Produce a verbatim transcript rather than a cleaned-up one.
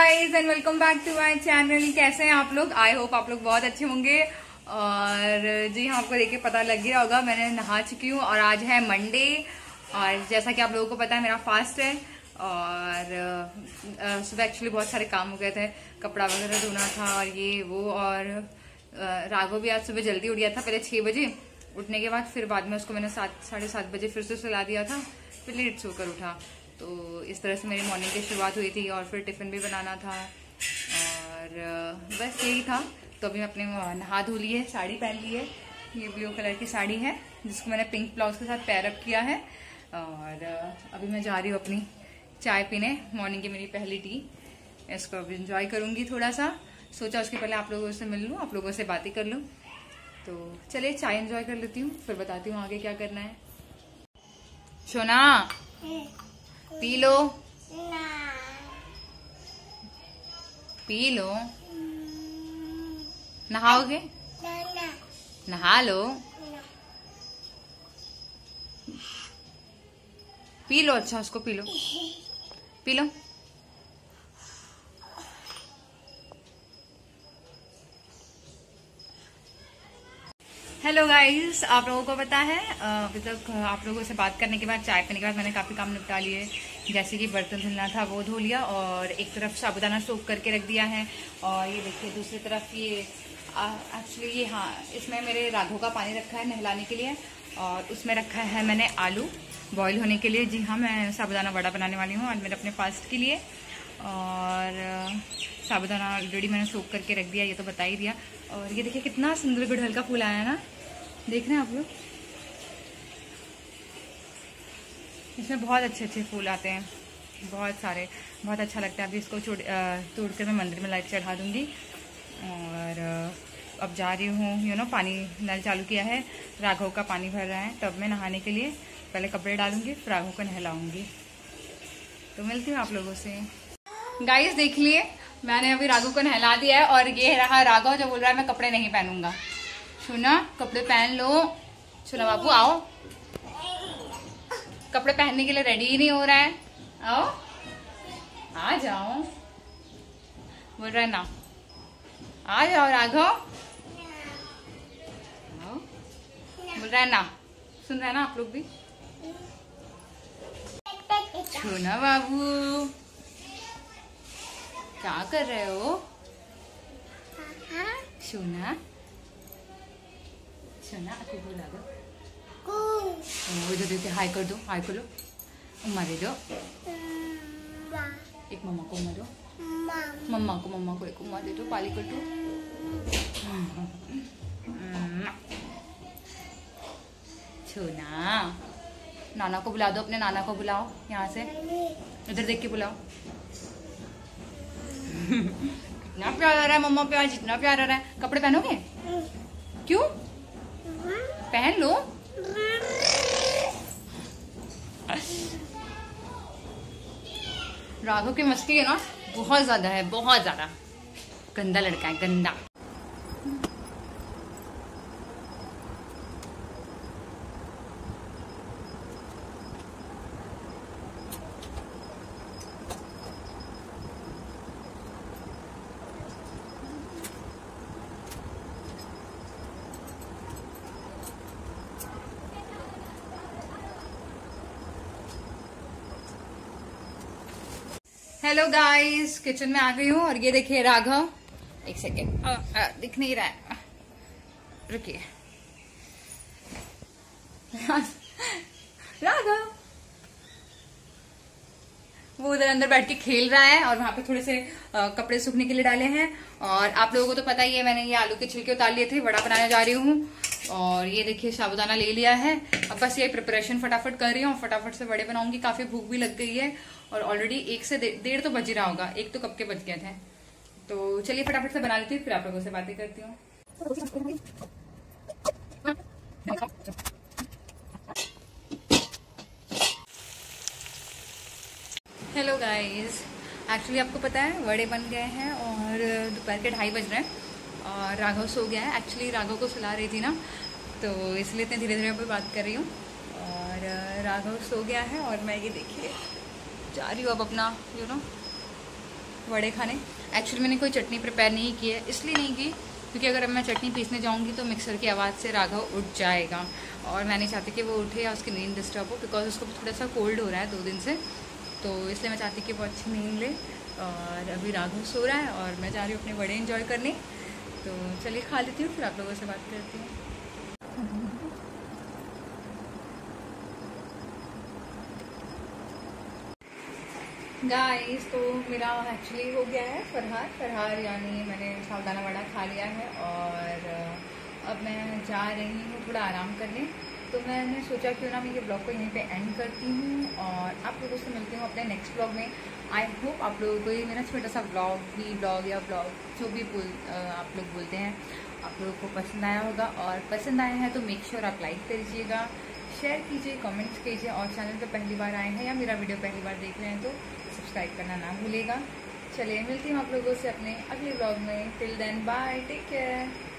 Guys and welcome back to my channel. कैसे हैं आप लोग? आई होप आप लोग बहुत अच्छे होंगे। और जी हाँ, आपको देख के पता लग गया होगा मैंने नहा चुकी हूँ और आज है मंडे। और जैसा कि आप लोगों को पता है मेरा फास्ट है। और सुबह एक्चुअली बहुत सारे काम हो गए थे, कपड़ा वगैरह धोना था और ये वो। और राघव भी आज सुबह जल्दी उठ गया था, पहले छः बजे उठने के बाद फिर बाद में उसको मैंने सात साढ़े सात बजे फिर से सुला दिया था, फिर लेट सोकर उठा। तो इस तरह से मेरी मॉर्निंग की शुरुआत हुई थी और फिर टिफ़िन भी बनाना था और बस यही था। तो अभी मैं अपने नहा धो ली है, साड़ी पहन ली है। ये ब्लू कलर की साड़ी है जिसको मैंने पिंक ब्लाउज के साथ पैर अप किया है। और अभी मैं जा रही हूँ अपनी चाय पीने, मॉर्निंग की मेरी पहली टी। इसको अभी इंजॉय करूँगी थोड़ा सा। सोचा उसके पहले आप लोगों से मिल लूँ, आप लोगों से बातें कर लूँ। तो चलिए चाय इंजॉय कर लेती हूँ, फिर बताती हूँ आगे क्या करना है। सोना पी लो, पी लो। नहाओगे? नहा लो, पी लो। अच्छा उसको पी लो, पी लो। हेलो गाइस, आप लोगों को पता है अभी तक आप लोगों से बात करने के बाद, चाय पीने के बाद मैंने काफ़ी काम निपटा लिए। जैसे कि बर्तन धुलना था वो धो लिया और एक तरफ साबुदाना सोख करके रख दिया है। और ये देखिए दूसरी तरफ ये एक्चुअली ये हाँ इसमें मेरे राघव का पानी रखा है नहलाने के लिए। और उसमें रखा है मैंने आलू बॉईल होने के लिए। जी हाँ, मैं साबुदाना वड़ा बनाने वाली हूँ आज मेरे अपने फास्ट के लिए। और साबुदाना ऑलरेडी मैंने सोख करके रख दिया, ये तो बता ही दिया। और ये देखिए कितना सुंदर गुड़हल का फूल आया है ना, देख रहे हैं आप लोग? इसमें बहुत अच्छे अच्छे फूल आते हैं, बहुत सारे, बहुत अच्छा लगता है। अभी इसको तोड़ कर मैं मंदिर में लाइट चढ़ा दूंगी। और अब जा रही हूँ, यू नो पानी नल चालू किया है, राघव का पानी भर रहा है तब मैं नहाने के लिए पहले कपड़े डालूंगी, फिर राघव को नहलाऊंगी। तो मिलती हूँ आप लोगों से। गाइस देख लिए, मैंने अभी राघव को नहला दिया है और ये रहा राघव जो बोल रहा है मैं कपड़े नहीं पहनूंगा। सुना, कपड़े पहन लो। सुना बाबू आओ, कपड़े पहनने के लिए रेडी ही नहीं हो रहा है। आओ, आ जाओ, बोल रहा है ना, आ जाओ राघव, आओ, बोल रहा है ना। सुन रहे हैं ना आप लोग भी? सुना बाबू, क्या कर रहे हो? सुना, सुना आपको बुला दो, इधर देते, हाय कर दो, हाय कर लो, उम्मा दे दो, एक मम्मा को उम्मा दो, मम्मा को मम्मा को एक उम्मा दे दो, पाली कर दो। छोना, नाना को बुला दो, अपने नाना को बुलाओ, यहाँ से इधर देख के बुलाओ। कितना प्यारा रहा है मम्मा प्यार, जितना प्यारा रहा है। कपड़े पहनोगे? क्यों? पहन लो। राघव की मस्ती है ना बहुत ज्यादा है, बहुत ज्यादा गंदा लड़का है, गंदा। हेलो गाइस, किचन में आ गई हूँ और ये देखिए राघव, एक सेकेंड दिख नहीं रहा है, रुकिए। राघव वो उधर अंदर बैठ के खेल रहा है और वहां पे थोड़े से आ, कपड़े सूखने के लिए डाले हैं। और आप लोगों को तो पता ही है, मैंने ये आलू के छिलके उतार लिए थे, वड़ा बनाने जा रही हूँ। और ये देखिए साबुदाना ले लिया है, अब बस ये प्रिपरेशन फटाफट कर रही हूँ, फटाफट से बड़े बनाऊंगी। काफी भूख भी लग गई है और ऑलरेडी एक से डेढ़ तो बज ही रहा होगा, एक तो कब के बज गए थे। तो चलिए फटाफट से बना लेती हूँ, फिर आप लोगों से बातें करती हूँ। हेलो गाइस, एक्चुअली आपको पता है वड़े बन गए हैं और दोपहर के ढाई बज रहे हैं और राघव सो गया है। एक्चुअली राघव को सुला रही थी ना, तो इसलिए इतने धीरे धीरे पर बात कर रही हूँ। और राघव सो गया है और मैं ये देखिए जा रही हूँ अब अपना यू नो वड़े खाने। एक्चुअली मैंने कोई चटनी प्रिपेयर नहीं की है, इसलिए नहीं की क्योंकि अगर मैं चटनी पीसने जाऊंगी तो मिक्सर की आवाज़ से राघव उठ जाएगा और मैं नहीं चाहती कि वो उठे या उसकी नींद डिस्टर्ब हो, बिकॉज उसको थोड़ा सा कोल्ड हो रहा है दो दिन से, तो इसलिए मैं चाहती कि वो अच्छी नींद ले। और अभी राघव सो रहा है और मैं जा रही हूँ अपने बड़े एंजॉय करने। तो चलिए खा लेती हूँ, फिर आप लोगों से बात करती हूँ। गाइस, तो मेरा एक्चुअली हो गया है फरहार फरहार यानी मैंने साबुदाना वड़ा खा लिया है और अब मैं जा रही हूँ थोड़ा आराम करने। तो मैंने सोचा क्यों ना मैं ये ब्लॉग को यहीं पे एंड करती हूँ और आप लोगों से मिलती हूँ अपने नेक्स्ट ब्लॉग में। आई होप आप लोगों को ये मेरा छोटा सा ब्लॉग भी ब्लॉग या ब्लॉग जो भी बोल आप लोग बोलते हैं आप लोगों को पसंद आया होगा, और पसंद आया है तो मेक श्योर आप लाइक करिएगा, शेयर कीजिए, कमेंट्स कीजिए, और चैनल पर पहली बार आए हैं या मेरा वीडियो पहली बार देख रहे हैं तो सब्सक्राइब करना ना भूलेगा। चलिए मिलती हूँ आप लोगों से अपने अगले ब्लॉग में। Till then bye, take care.